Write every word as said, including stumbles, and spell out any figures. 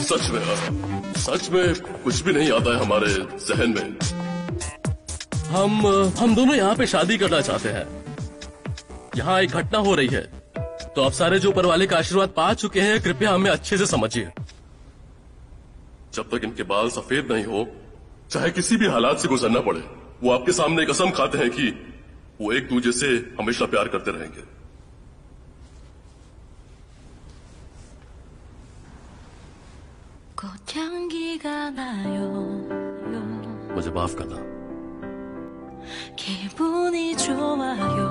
सच में सच में कुछ भी नहीं आता है हमारे जहन में। हम हम दोनों यहाँ पे शादी करना चाहते हैं। यहाँ एक घटना हो रही है, तो आप सारे जो ऊपर वाले का आशीर्वाद पा चुके हैं, कृपया हमें अच्छे से समझिए। जब तक इनके बाल सफेद नहीं हो, चाहे किसी भी हालात से गुजरना पड़े, वो आपके सामने कसम खाते हैं कि वो एक दूसरे से हमेशा प्यार करते रहेंगे। मुझे माफ करना। 기분이 좋아요.